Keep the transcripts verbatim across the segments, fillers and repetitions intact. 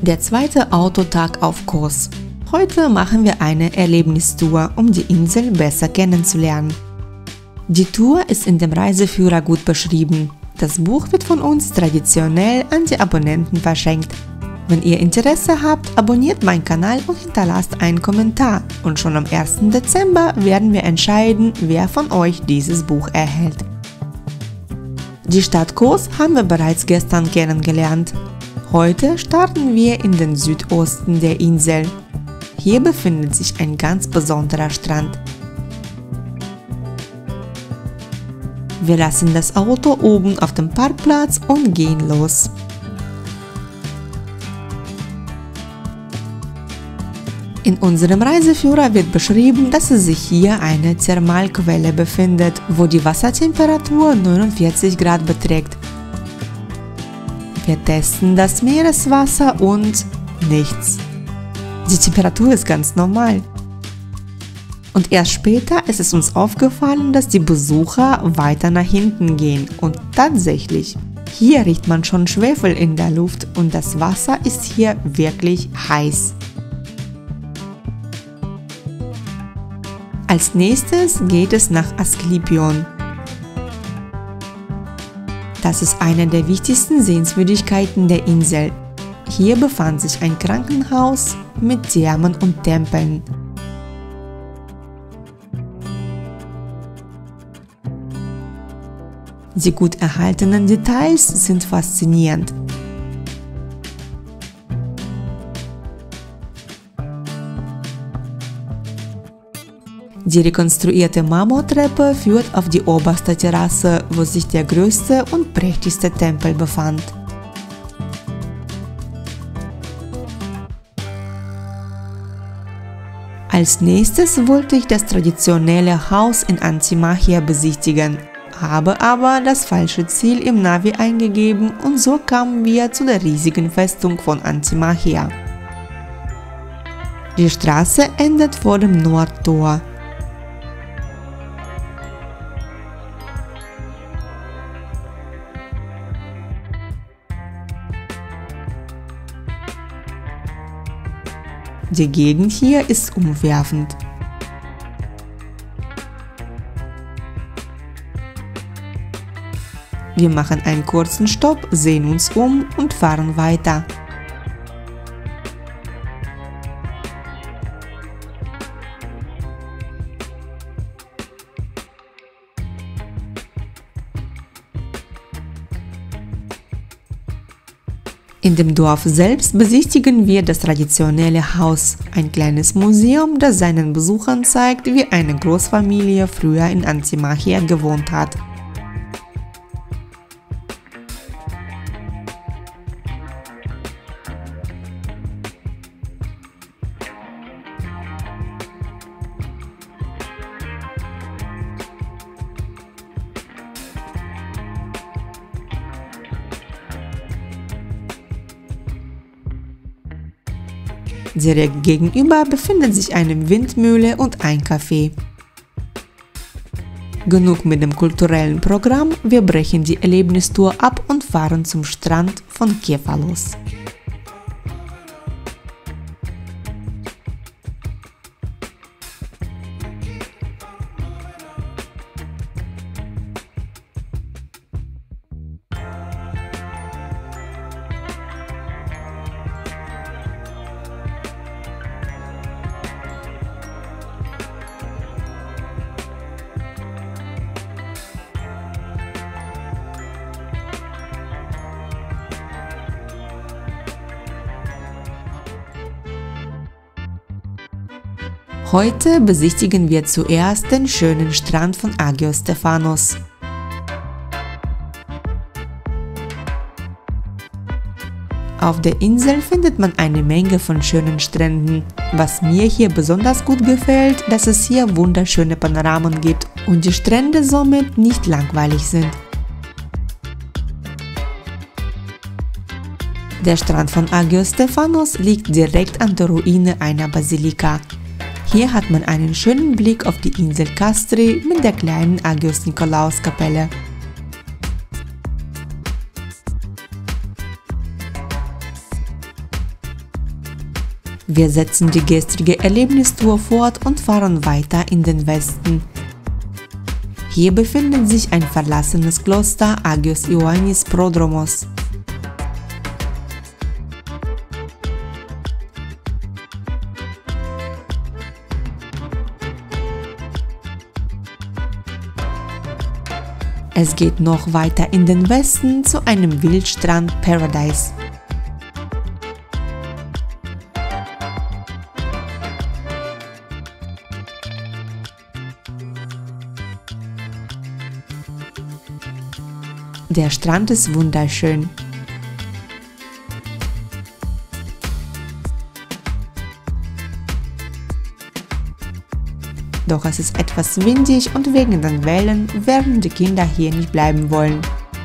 Der zweite Autotag auf Kos. Heute machen wir eine Erlebnistour, um die Insel besser kennenzulernen. Die Tour ist in dem Reiseführer gut beschrieben. Das Buch wird von uns traditionell an die Abonnenten verschenkt. Wenn ihr Interesse habt, abonniert meinen Kanal und hinterlasst einen Kommentar. Und schon am ersten Dezember werden wir entscheiden, wer von euch dieses Buch erhält. Die Stadt Kos haben wir bereits gestern kennengelernt. Heute starten wir in den Südosten der Insel. Hier befindet sich ein ganz besonderer Strand. Wir lassen das Auto oben auf dem Parkplatz und gehen los. In unserem Reiseführer wird beschrieben, dass es sich hier eine Thermalquelle befindet, wo die Wassertemperatur neunundvierzig Grad beträgt. Wir testen das Meereswasser und nichts. Die Temperatur ist ganz normal. Und erst später ist es uns aufgefallen, dass die Besucher weiter nach hinten gehen. Und tatsächlich, hier riecht man schon Schwefel in der Luft und das Wasser ist hier wirklich heiß. Als nächstes geht es nach Asklepion. Das ist eine der wichtigsten Sehenswürdigkeiten der Insel. Hier befand sich ein Krankenhaus mit Thermen und Tempeln. Die gut erhaltenen Details sind faszinierend. Die rekonstruierte Marmortreppe führt auf die oberste Terrasse, wo sich der größte und prächtigste Tempel befand. Als nächstes wollte ich das traditionelle Haus in Antimachia besichtigen, habe aber das falsche Ziel im Navi eingegeben und so kamen wir zu der riesigen Festung von Antimachia. Die Straße endet vor dem Nordtor. Die Gegend hier ist umwerfend. Wir machen einen kurzen Stopp, sehen uns um und fahren weiter. In dem Dorf selbst besichtigen wir das traditionelle Haus, ein kleines Museum, das seinen Besuchern zeigt, wie eine Großfamilie früher in Antimachia gewohnt hat. Direkt gegenüber befindet sich eine Windmühle und ein Café. Genug mit dem kulturellen Programm, wir brechen die Erlebnistour ab und fahren zum Strand von Kefalos. Heute besichtigen wir zuerst den schönen Strand von Agios Stefanos. Auf der Insel findet man eine Menge von schönen Stränden. Was mir hier besonders gut gefällt, dass es hier wunderschöne Panoramen gibt und die Strände somit nicht langweilig sind. Der Strand von Agios Stefanos liegt direkt an der Ruine einer Basilika. Hier hat man einen schönen Blick auf die Insel Kastri mit der kleinen Agios Nikolaos Kapelle. Wir setzen die gestrige Erlebnistour fort und fahren weiter in den Westen. Hier befindet sich ein verlassenes Kloster Agios Ioannis Prodromos. Es geht noch weiter in den Westen zu einem Wildstrand Paradise. Der Strand ist wunderschön. Doch es ist etwas windig und wegen den Wellen werden die Kinder hier nicht bleiben wollen.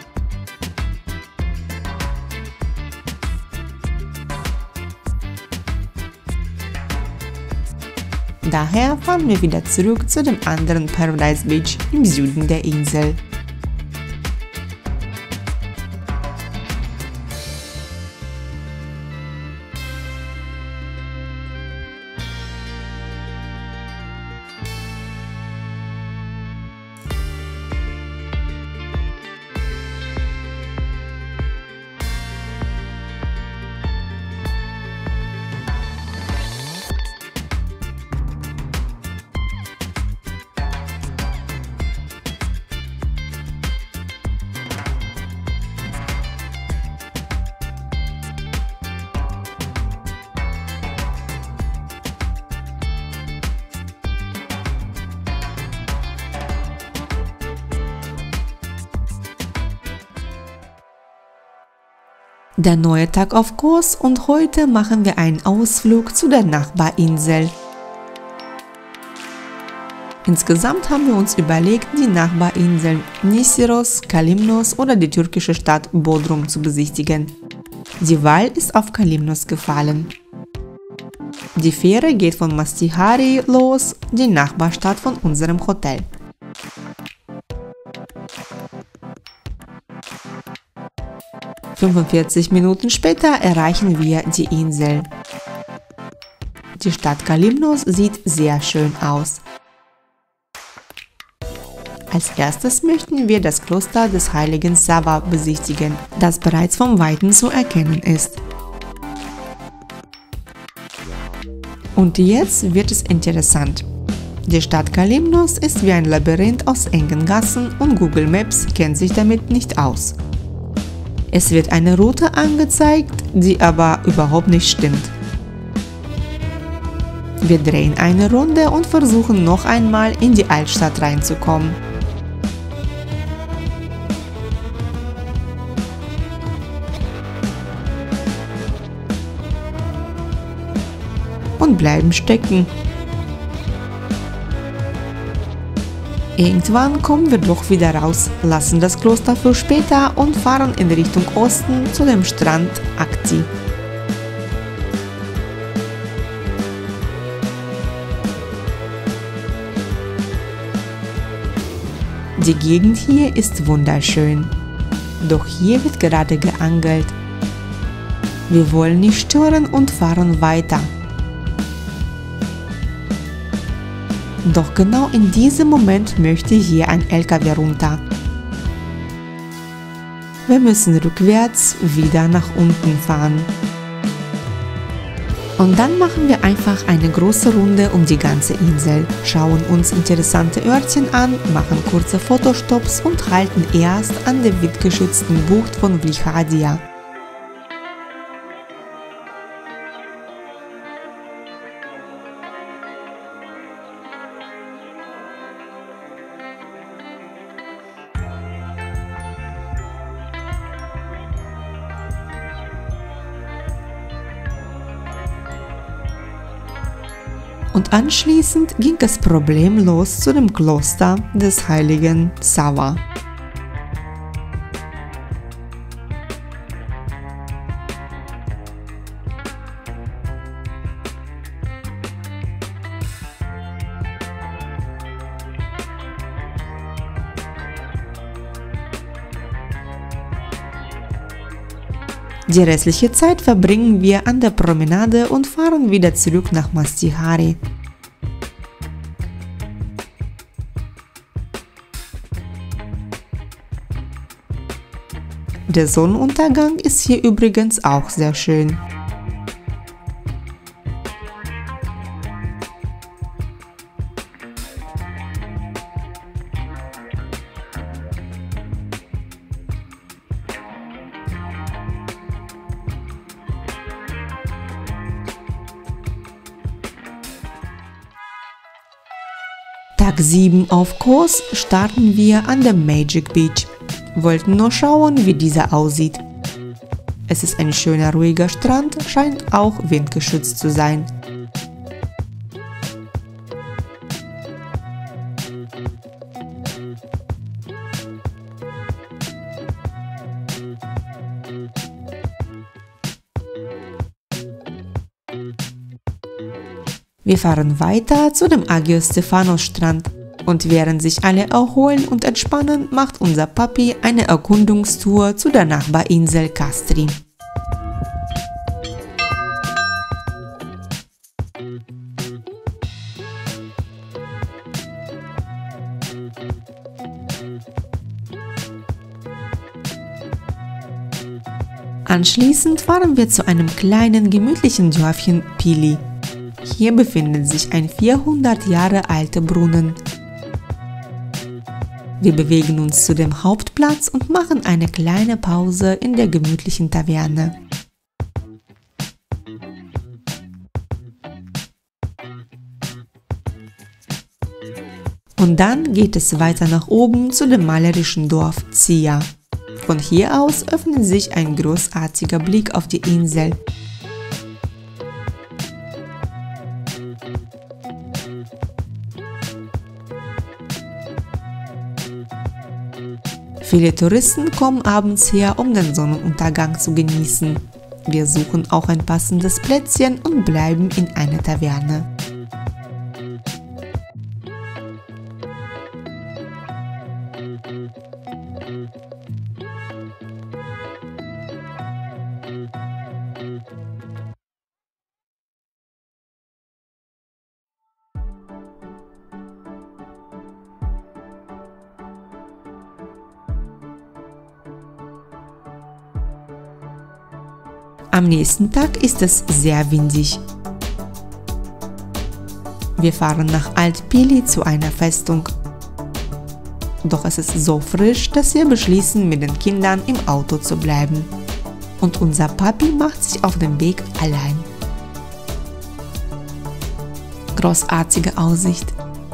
Daher fahren wir wieder zurück zu dem anderen Paradise Beach im Süden der Insel. Der neue Tag auf Kos und heute machen wir einen Ausflug zu der Nachbarinsel. Insgesamt haben wir uns überlegt, die Nachbarinseln Nisyros, Kalymnos oder die türkische Stadt Bodrum zu besichtigen. Die Wahl ist auf Kalymnos gefallen. Die Fähre geht von Mastihari los, die Nachbarstadt von unserem Hotel. fünfundvierzig Minuten später erreichen wir die Insel. Die Stadt Kalymnos sieht sehr schön aus. Als erstes möchten wir das Kloster des heiligen Sava besichtigen, das bereits vom Weiten zu erkennen ist. Und jetzt wird es interessant. Die Stadt Kalymnos ist wie ein Labyrinth aus engen Gassen und Google Maps kennt sich damit nicht aus. Es wird eine Route angezeigt, die aber überhaupt nicht stimmt. Wir drehen eine Runde und versuchen noch einmal in die Altstadt reinzukommen. Und bleiben stecken. Irgendwann kommen wir doch wieder raus, lassen das Kloster für später und fahren in Richtung Osten zu dem Strand Akti. Die Gegend hier ist wunderschön, doch hier wird gerade geangelt. Wir wollen nicht stören und fahren weiter. Doch genau in diesem Moment möchte hier ein L K W runter. Wir müssen rückwärts wieder nach unten fahren. Und dann machen wir einfach eine große Runde um die ganze Insel, schauen uns interessante Örtchen an, machen kurze Fotostops und halten erst an der windgeschützten Bucht von Vlihadia. Und anschließend ging es problemlos zu dem Kloster des heiligen Sava. Die restliche Zeit verbringen wir an der Promenade und fahren wieder zurück nach Mastihari. Der Sonnenuntergang ist hier übrigens auch sehr schön. Tag sieben auf Kos starten wir an der Magic Beach. Wollten nur schauen, wie dieser aussieht. Es ist ein schöner, ruhiger Strand, scheint auch windgeschützt zu sein. Wir fahren weiter zu dem Agios Stefanos Strand und während sich alle erholen und entspannen, macht unser Papi eine Erkundungstour zu der Nachbarinsel Kastri. Anschließend fahren wir zu einem kleinen, gemütlichen Dörfchen Pili. Hier befindet sich ein vierhundert Jahre alter Brunnen. Wir bewegen uns zu dem Hauptplatz und machen eine kleine Pause in der gemütlichen Taverne. Und dann geht es weiter nach oben zu dem malerischen Dorf Zia. Von hier aus öffnet sich ein großartiger Blick auf die Insel. Viele Touristen kommen abends her, um den Sonnenuntergang zu genießen. Wir suchen auch ein passendes Plätzchen und bleiben in einer Taverne. Am nächsten Tag ist es sehr windig. Wir fahren nach Alt-Pili zu einer Festung. Doch es ist so frisch, dass wir beschließen, mit den Kindern im Auto zu bleiben. Und unser Papi macht sich auf den Weg allein. Großartige Aussicht.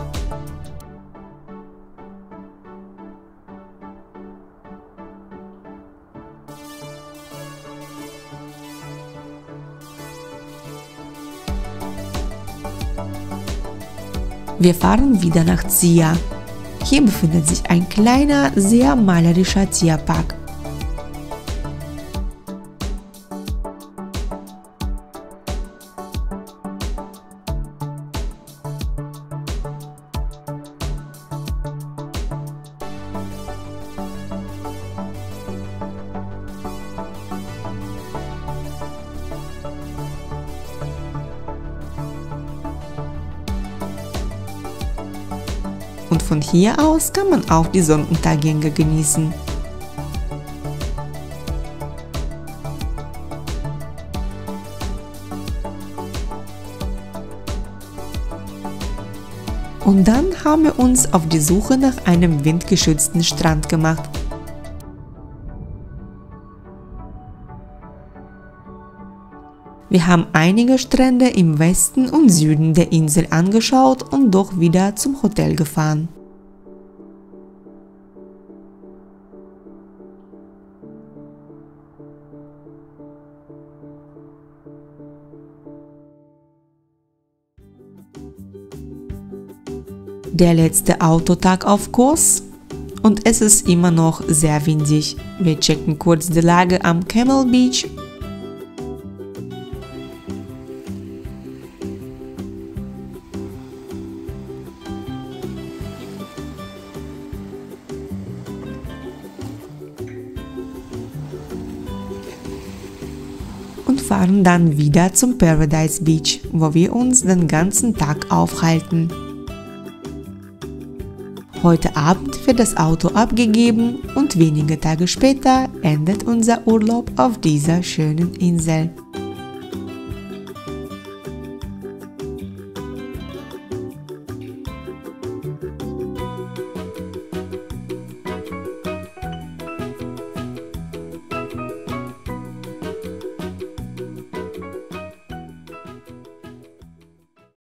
Wir fahren wieder nach Zia. Hier befindet sich ein kleiner, sehr malerischer Tierpark. Und von hier aus kann man auch die Sonnenuntergänge genießen. Und dann haben wir uns auf die Suche nach einem windgeschützten Strand gemacht. Wir haben einige Strände im Westen und Süden der Insel angeschaut und doch wieder zum Hotel gefahren. Der letzte Autotag auf Kos und es ist immer noch sehr windig. Wir checken kurz die Lage am Camel Beach. und fahren dann wieder zum Paradise Beach, wo wir uns den ganzen Tag aufhalten. Heute Abend wird das Auto abgegeben und wenige Tage später endet unser Urlaub auf dieser schönen Insel.